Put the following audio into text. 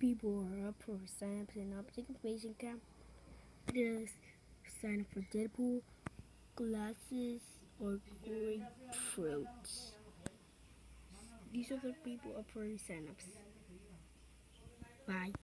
people are up for sign-ups and object information camp. Just sign up for Deadpool, glasses, or grapefruits. These are the people up for sign-ups. Bye.